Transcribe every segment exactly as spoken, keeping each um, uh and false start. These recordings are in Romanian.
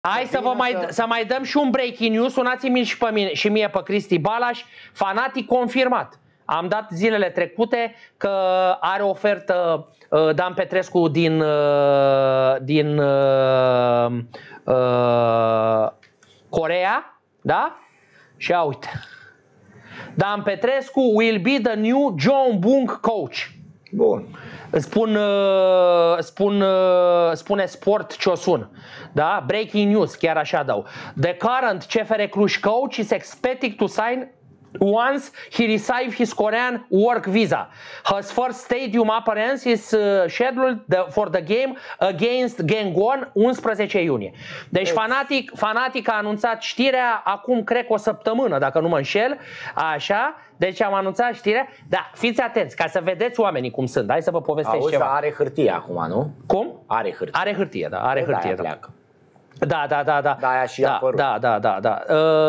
Hai să vă mai, să mai dăm și un breaking news. Sunați-mi și pe mine și mie pe Cristi Balaș, fanatic confirmat. Am dat zilele trecute că are ofertă uh, Dan Petrescu din, uh, din uh, uh, Coreea, da? Și ia uite. Dan Petrescu will be the new John Bung coach. Bun. Spun, spun, spune Sport Ciosun, da? Breaking news, chiar așa dau. The current C F R Cluj coach is expected to sign once he receives his Korean work visa. His first stadium appearance is uh, scheduled the, for the game against Gangwon unsprezece iunie. Deci fanatic, fanatic a anunțat știrea acum cred că o săptămână, dacă nu mă înșel, așa. Deci am anunțat știrea, dar fiți atenți ca să vedeți oamenii cum sunt. Hai să vă povestesc Auzi, ceva. Are hârtie acum, nu? Cum? Are hârtie. Are hârtie, da, are hârtie. Da. Pleacă. Da, da, da, da. Da, aia și da, apărut. da, da, da, da.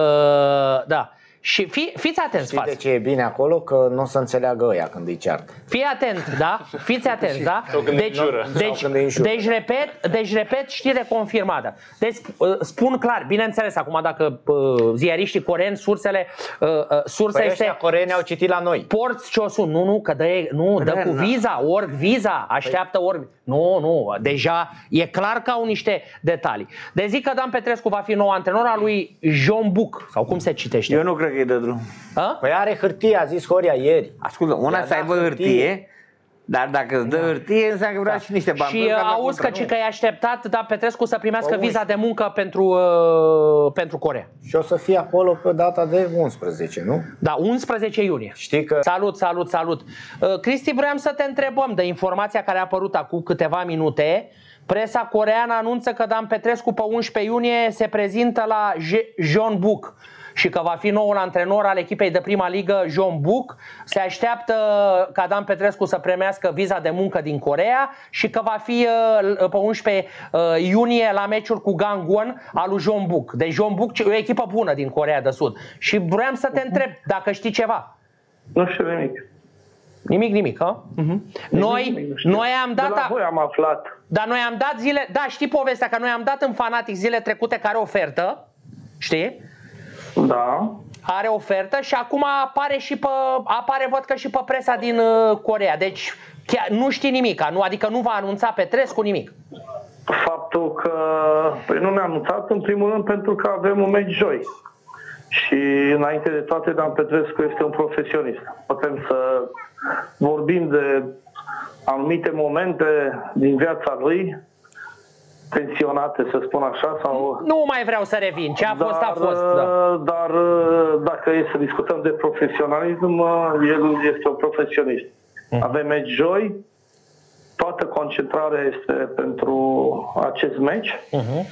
Uh, da. Și fi, fiți atenți, Știi față. de ce e bine acolo? Că nu o să înțeleagă ăia când îi ceartă. Fii atent, da? Fiți atenți, da? Deci, deci, deci, repet, deci, repet, știre confirmată. Deci, spun clar, bineînțeles, acum dacă ziariștii coreeni, sursele, sursa păi este... coreeni au citit la noi. Porți Ciosun, nu, nu, că dă, nu, dă cu viza, org viza, așteaptă org... Nu, nu, deja e clar că au niște detalii. Deci zic că Dan Petrescu va fi nou antrenor al lui John Buk, sau cum se citește? Eu nu cred că îi dă drum. A? Păi are hârtie, a zis Horia ieri. Ascultă, una să aibă hârtie, dar dacă îți dă hârtie, înseamnă că vrea și niște bani. Și auzi că, că e așteptat Dan Petrescu să primească viza de muncă pentru, uh, pentru Coreea. Și o să fie acolo pe data de unsprezece, nu? Da, unsprezece iunie. Știi că... Salut, salut, salut. Uh, Cristi, vreau să te întrebăm de informația care a apărut acum câteva minute. Presa coreeană anunță că Dan Petrescu pe unsprezece iunie se prezintă la Jeonbuk și că va fi noul antrenor al echipei de prima ligă Jeonbuk. Se așteaptă ca Dan Petrescu să primească viza de muncă din Coreea și că va fi pe unsprezece iunie la meciuri cu Gangwon al lui Jeonbuk. Deci Jeonbuk e o echipă bună din Coreea de Sud. Și vreau să te întreb dacă știi ceva. Nu știu nimic. Nimic, nimic, ha? Uh-huh. Noi, nimic, noi am dat... De la voi am aflat. Dar noi am dat zile... Da, știi povestea, că noi am dat în Fanatic zile trecute care ofertă, știi? Da. Are ofertă și acum apare și pe... Apare, văd că și pe presa din uh, Coreea. Deci chiar nu știi nimic, nu, adică nu va anunța Petrescu nimic. Faptul că... Păi nu ne-a anunțat în primul rând pentru că avem un meci joi. Și înainte de toate, Dan Petrescu este un profesionist. Putem să vorbim de anumite momente din viața lui, tensionate, să spun așa. Sau... Nu mai vreau să revin, ce a dar, fost, a fost. Da. Dar dacă e să discutăm de profesionalism, el este un profesionist. Mm. Avem meci joi, toată concentrarea este pentru acest meci. Uh-huh.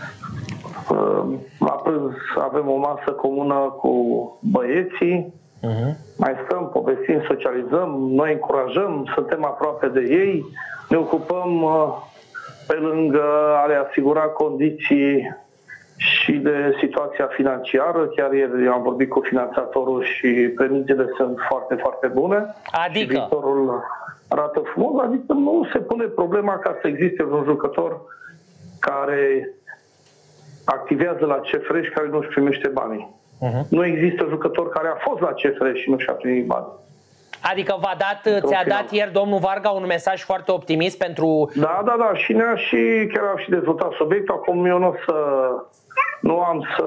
La prânz avem o masă comună cu băieții, uh-huh. mai stăm, povestim, socializăm, noi încurajăm, suntem aproape de ei, ne ocupăm pe lângă a le asigura condiții și de situația financiară. Chiar ieri am vorbit cu finanțatorul și premisele sunt foarte, foarte bune. Adică? Și viitorul arată frumos, adică nu se pune problema ca să existe un jucător care activează la C F R și care nu-și primește banii. Uh-huh. Nu există jucător care a fost la C F R și nu și-a primit bani. Adică v-a dat, ți-a dat ieri domnul Varga un mesaj foarte optimist pentru... Da, da, da, și ne-a și, chiar am și dezvoltat subiectul. Acum eu nu o să, nu am să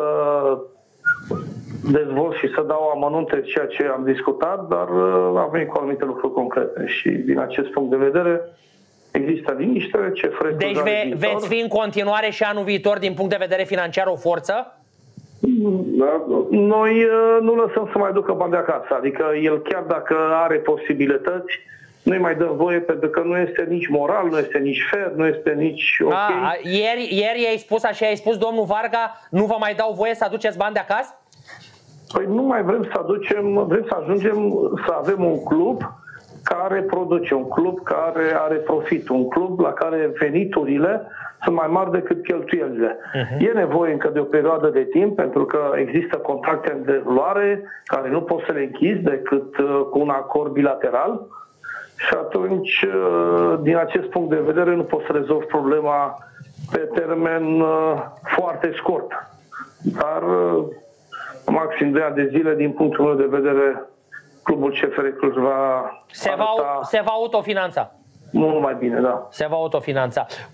dezvolt și să dau amănunte ceea ce am discutat, dar am venit cu anumite lucruri concrete și din acest punct de vedere există liniște, ce frecă. Deci ve, veți fi în continuare și anul viitor din punct de vedere financiar o forță? Da, noi nu lăsăm să mai ducă bani de acasă, adică el chiar dacă are posibilități, nu-i mai dăm voie pentru că nu este nici moral, nu este nici fair, nu este nici ok. A, ieri, ieri ai spus așa, ai spus domnul Varga, nu vă mai dau voie să aduceți bani de acasă? Păi nu mai vrem să aducem, vrem să ajungem să avem un club care produce, un club care are profit, un club la care veniturile sunt mai mari decât cheltuielile. Uh-huh. E nevoie încă de o perioadă de timp pentru că există contracte în derulare care nu poți să le închizi decât cu un acord bilateral și atunci, din acest punct de vedere, nu poți să rezolvi problema pe termen uh, foarte scurt. Dar uh, maxim de ani de zile, din punctul meu de vedere, clubul C F R Cluj va Se va, arăta se va autofinanța. mult mai bine, da. Se va autofinanța.